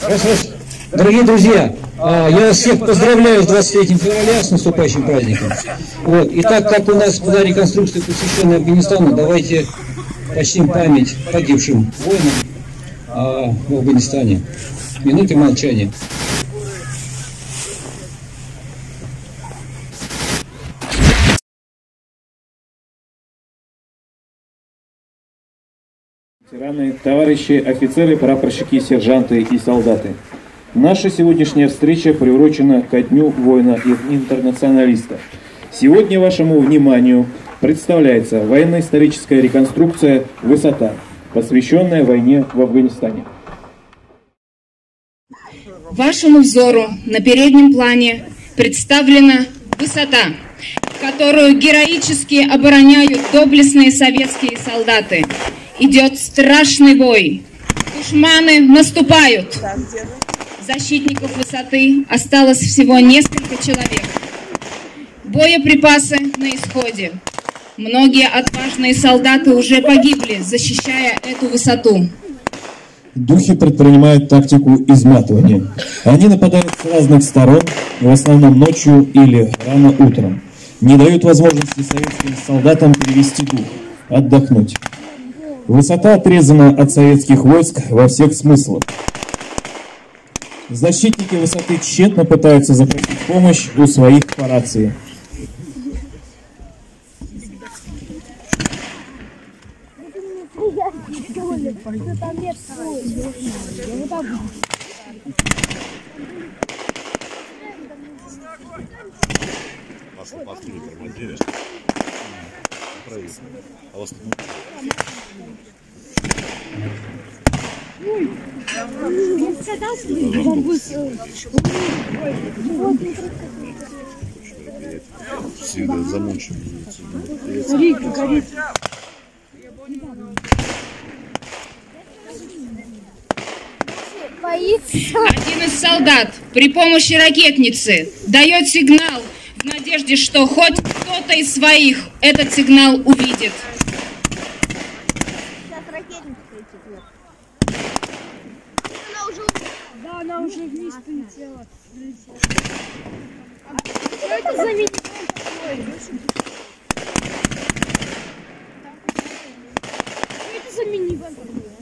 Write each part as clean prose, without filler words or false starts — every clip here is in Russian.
Дорогие друзья, я вас всех поздравляю с 23 февраля, с наступающим праздником. Вот. И так как у нас была реконструкция, посвященная Афганистану, давайте почтим память погибшим воинам в Афганистане. Минуты молчания. Ветераны, товарищи офицеры, прапорщики, сержанты и солдаты. Наша сегодняшняя встреча приурочена ко Дню воина и интернационалиста. Сегодня вашему вниманию представляется военно-историческая реконструкция «Высота», посвященная войне в Афганистане. Вашему взору на переднем плане представлена «Высота», которую героически обороняют доблестные советские солдаты. Идет страшный бой. Душманы наступают. Защитников высоты осталось всего несколько человек. Боеприпасы на исходе. Многие отважные солдаты уже погибли, защищая эту высоту. Духи предпринимают тактику изматывания. Они нападают с разных сторон, в основном ночью или рано утром. Не дают возможности советским солдатам перевести дух, отдохнуть. Высота отрезана от советских войск во всех смыслах. Защитники высоты тщетно пытаются запросить помощь у своих по рации. Всегда замучен. Один из солдат при помощи ракетницы дает сигнал в надежде, что хоть кто-то из своих этот сигнал увидит. Да, она уже вниз полетела. Что это за мини? Что это за мини-ван?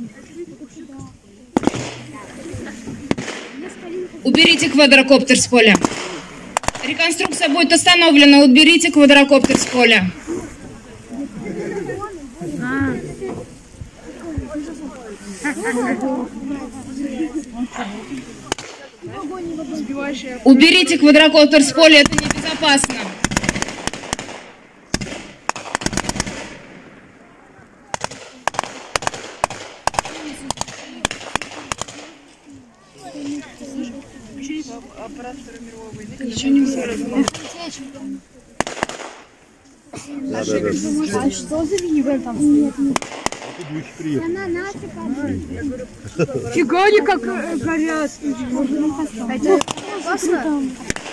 Уберите квадрокоптер с поля. Реконструкция будет остановлена. Уберите квадрокоптер с поля. Уберите квадрокоптер с поля, это небезопасно. Ничего не выразило. А что за мини-ван там стоит? Фига они как горят. Это опасно?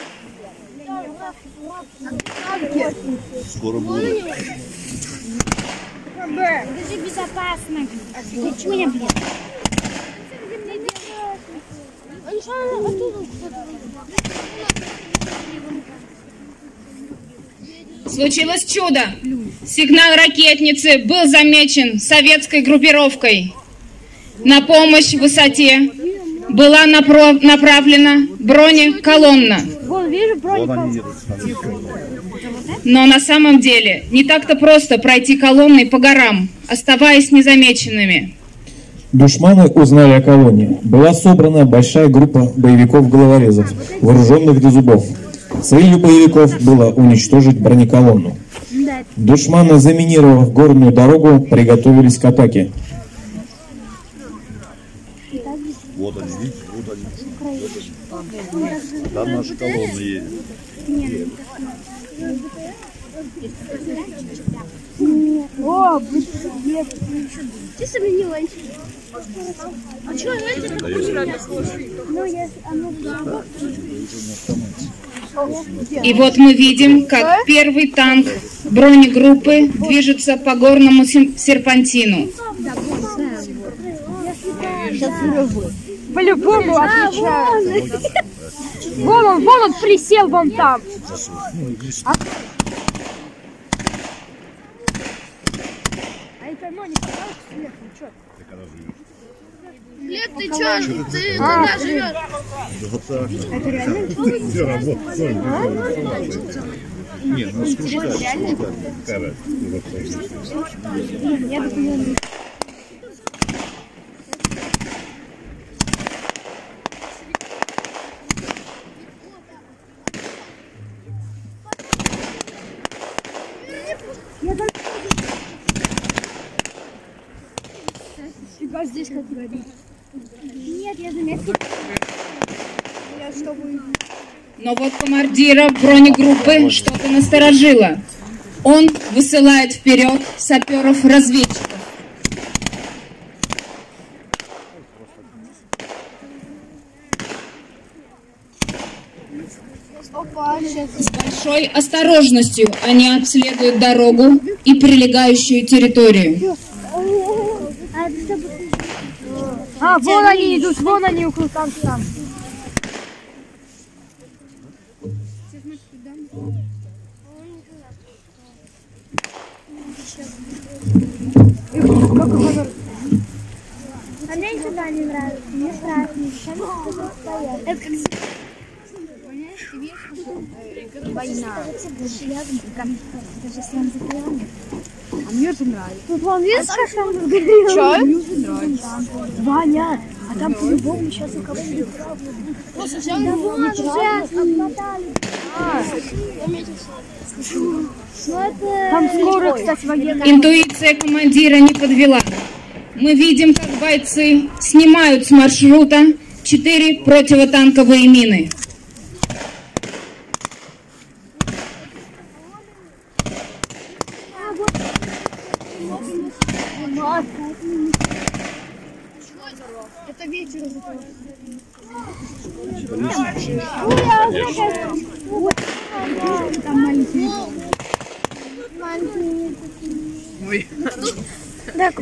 Скоро будет. Это же безопасно. Ты чё, блин? Случилось чудо. Сигнал ракетницы был замечен советской группировкой. На помощь высоте была направлена бронеколонна. Но на самом деле не так-то просто пройти колонной по горам, оставаясь незамеченными. Душманы узнали о колонне. Была собрана большая группа боевиков-головорезов, вооруженных до зубов. Целью боевиков было уничтожить бронеколонну. Душманы, заминировав горную дорогу, приготовились к атаке. Вот они, видите, вот они. Там наша колонна едет. О, ты сомневалась. А что, И вот мы видим, как первый танк бронегруппы движется по горному серпантину. по-любому отвечаю. Вон он присел вон там. А это не пожалуйста, сверху, чё? Лет, ты чё? Ты когда живешь? Это реально? Нет, ну скажи, реально? Я думаю, фига здесь как говорить. Нет, я заметил. Я с тобой. Но вот командира бронегруппы что-то насторожило. Он высылает вперед саперов-разведчиков. С большой осторожностью они обследуют дорогу и прилегающую территорию. А, вон они идут, вон они около там. А мне никогда не нравится. Мне страшно. Это как... Война. Даже если он закрывает. А мне же нравится. Тут вон видишь, как там разгорелось? Чё? Мне же нравится. Ваня, а там по-любому сейчас у кого-нибудь да вон уже обмотали. Там скоро, кстати, военные. Интуиция командира не подвела. Мы видим, как бойцы снимают с маршрута 4 противотанковые мины. Это ветер. Там маленький. Ой. Так,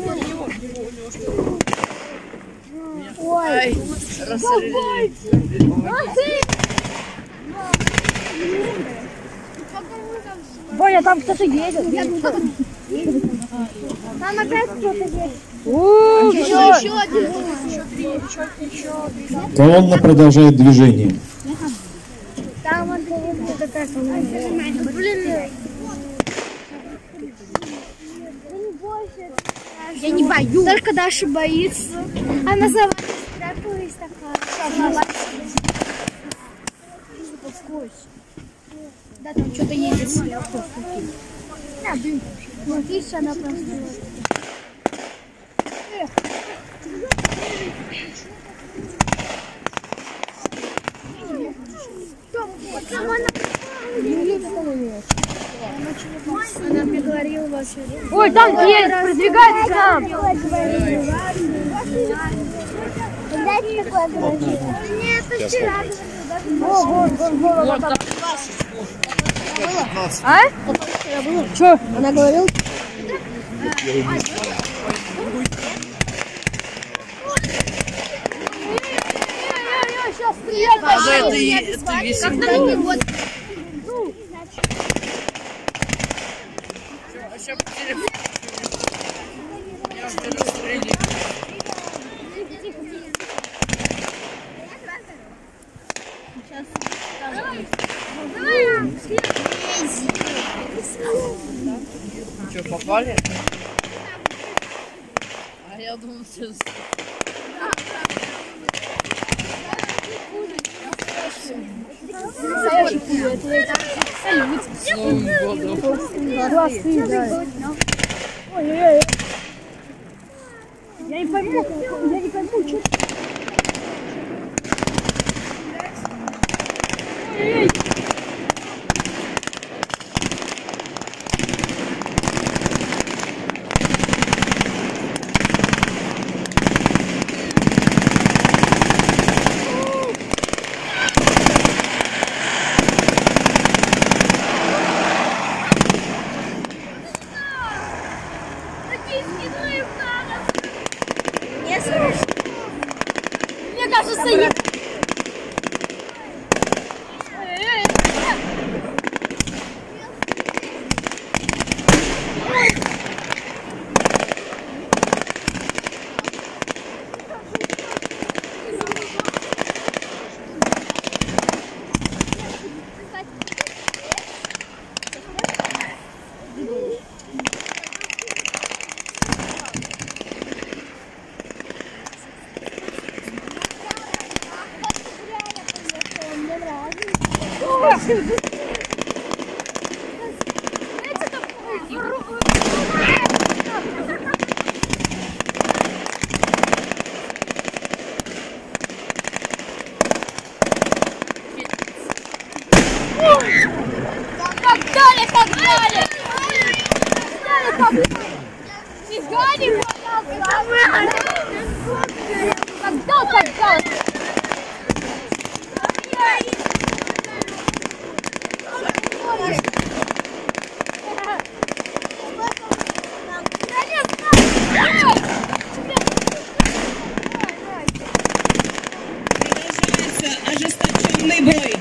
ой. Боня, там кто-то едет. Там опять кто-то едет. Еще один. Колонна продолжает движение. Там он я не боюсь. Только Даша боится. Она за вами спряталась такая. Да, там что-то едет сверху. Да, дым. Вот видишь, она просто... Она мне говорила вообще. Ой, там едет, продвигается к нам. Когда это такое говорила? Нет, это вчера. Вот там. А? Что? Она говорила? Сейчас приедет. Это весело. Что, попали? А я думал, сейчас... С Новым годом! Ой-ой-ой. Я не пойму, что... Ой-ой-ой. Не слышно. Ожесточенный бой.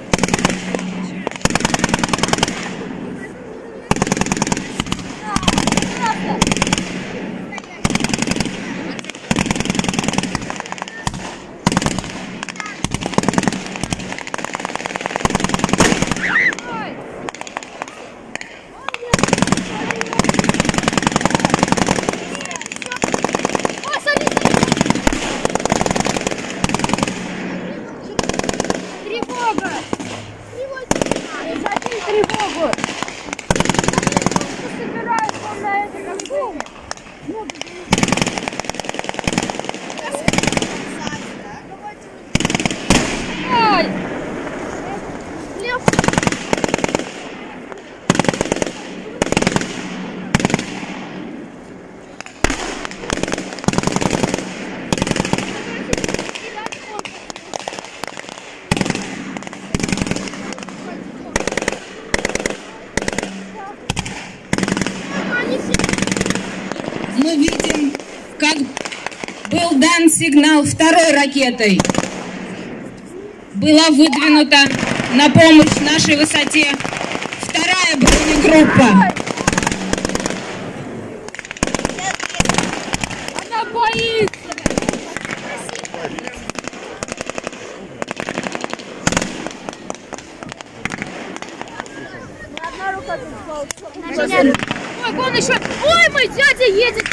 Мы видим, как был дан сигнал второй ракетой. Была выдвинута на помощь нашей высоте вторая бронегруппа. Она боится. Ой, вон еще! Ой, мой дядя едет!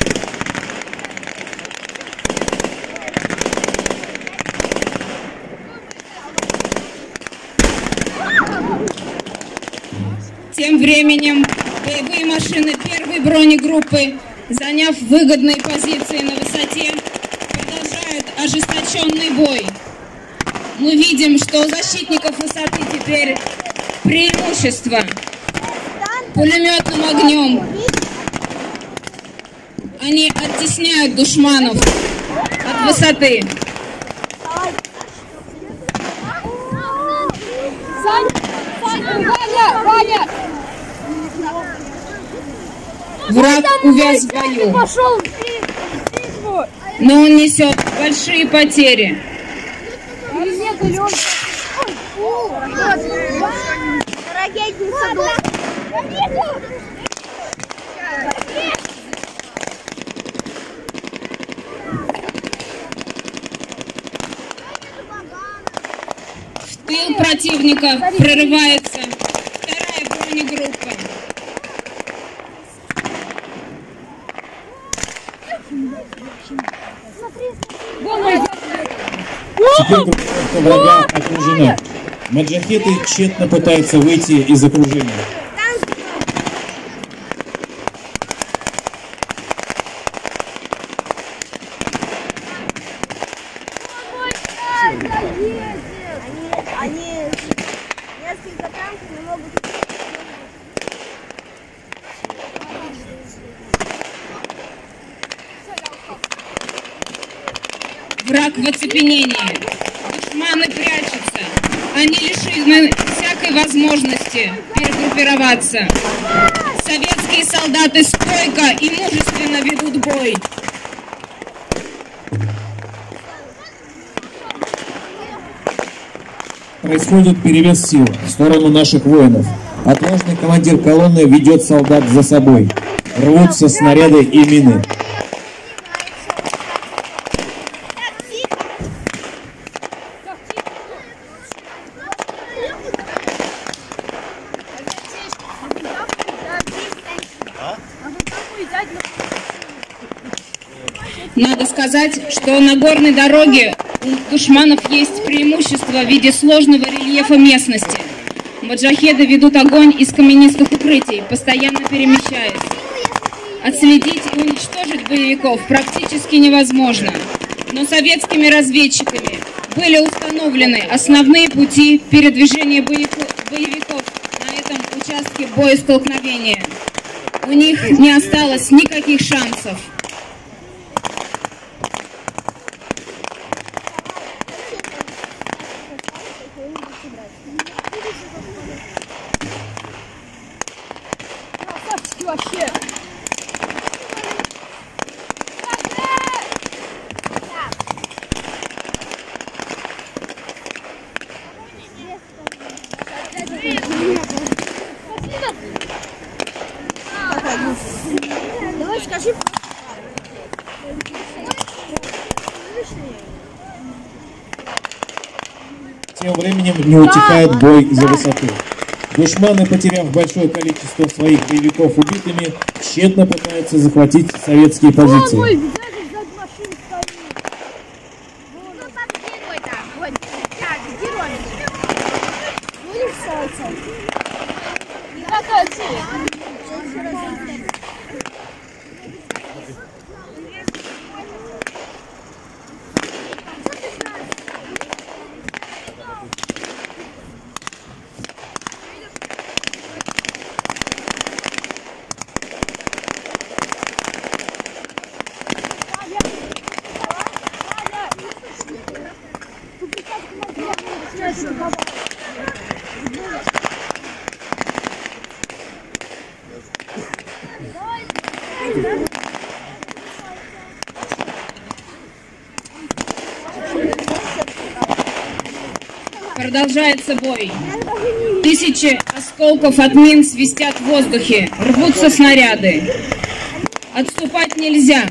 Тем временем боевые машины первой бронегруппы, заняв выгодные позиции на высоте, продолжают ожесточенный бой. Мы видим, что у защитников высоты теперь преимущество пулеметным огнем. Они оттесняют душманов от высоты. Враг увяз в бою, но он несет большие потери. В тыл противника прорывается вторая бронегруппа. Теперь группировка врага окружена. Маджахеды тщетно пытаются выйти из окружения. Они несколько танков не могут... Враг в оцепенении. Душманы прячутся. Они лишены всякой возможности перегруппироваться. Советские солдаты стойко и мужественно ведут бой. Происходит перевес сил в сторону наших воинов. Отважный командир колонны ведет солдат за собой. Рвутся снаряды и мины. Надо сказать, что на горной дороге у душманов есть преимущество в виде сложного рельефа местности. Маджахеды ведут огонь из каменистых укрытий, постоянно перемещаясь. Отследить и уничтожить боевиков практически невозможно, но советскими разведчиками были установлены основные пути передвижения боевиков на этом участке боестолкновения. У них не осталось никаких шансов. Давай скажи. Тем временем не утихает бой за высоту. Душманы, потеряв большое количество своих боевиков убитыми, тщетно пытаются захватить советские позиции. Продолжается бой. Тысячи осколков от мин свистят в воздухе, рвутся снаряды. Отступать нельзя.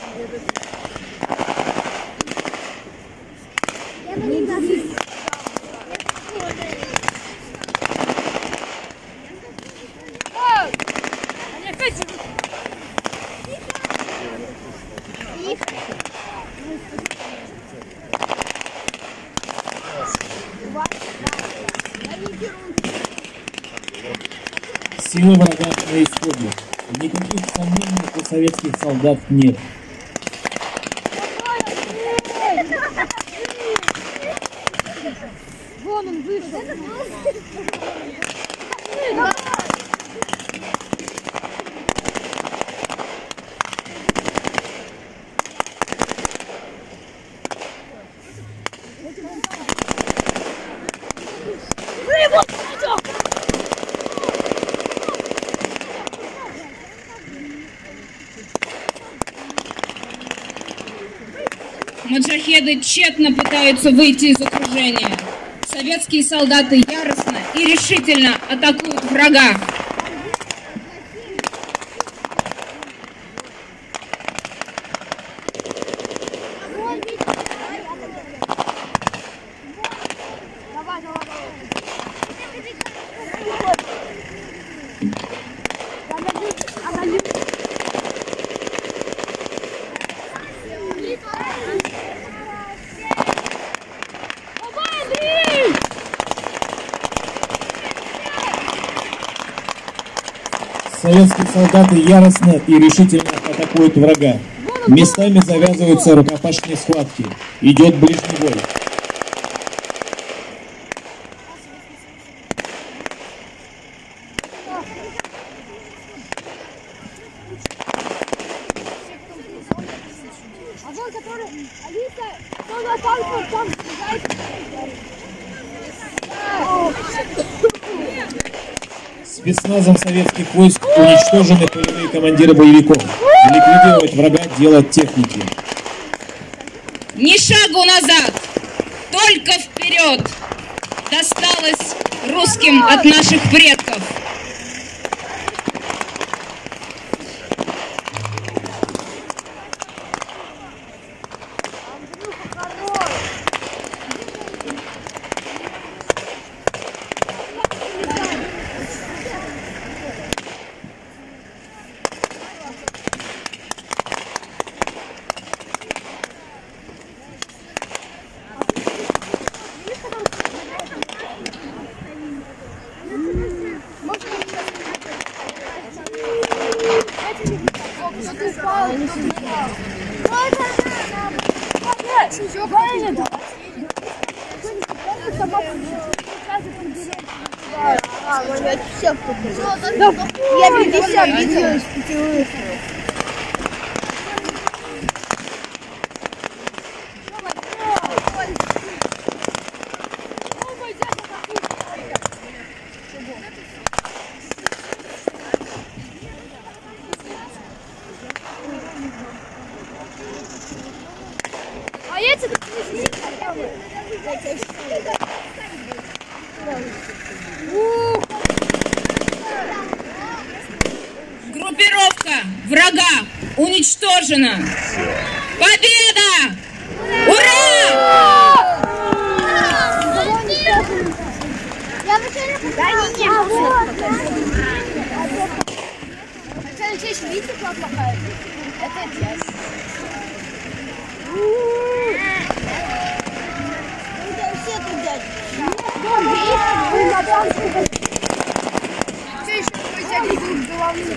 Силы врага на исходе. Никаких сомнений у советских солдат нет. Вон он вышел. Маджахеды тщетно пытаются выйти из окружения. Советские солдаты яростно и решительно атакуют врага. Советские солдаты яростно и решительно атакуют врага. Местами завязываются рукопашные схватки. Идет ближний бой. Спецназом советских войск уничтожены полевые командиры боевиков. Ликвидировать врага — дело техники. Ни шагу назад, только вперед! Досталось русским от наших предков. Я 50 видео из путевых. А я тебе Группировка врага уничтожена. Победа! Ура! Видите, как плохая? Это часть. Все тут дядь. Все еще твой дядя тут головный.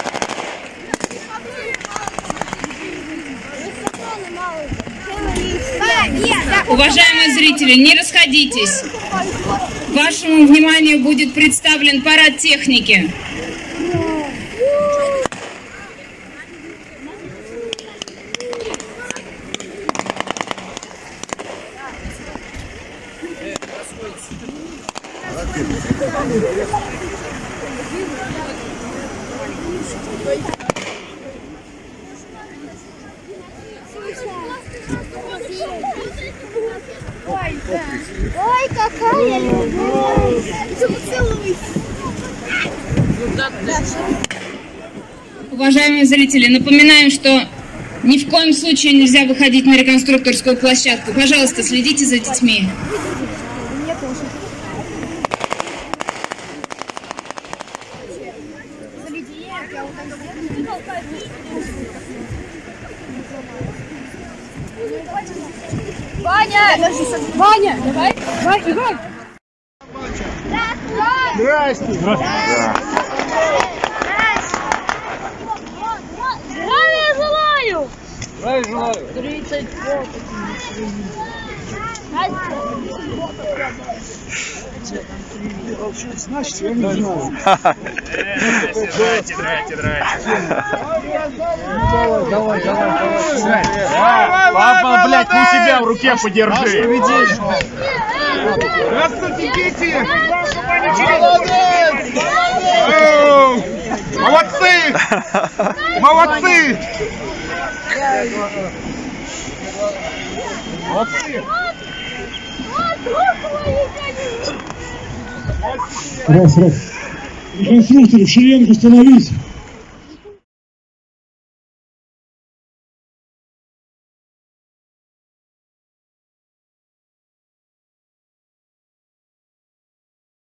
Уважаемые зрители, не расходитесь. Вашему вниманию будет представлен парад техники. Ой, какая любовь! Уважаемые зрители, напоминаем, что ни в коем случае нельзя выходить на реконструкторскую площадку. Пожалуйста, следите за детьми. Ваня! Ваня! Давай! Иван! Здрасте! Здравия желаю! Здравия желаю! 30 Значит, я не знаю. Давай. Папа, блядь, ну себя в руке подержи. Здравствуйте, дети! Молодцы! Молодцы! Раз. Реконструкторы в шеренгу становись.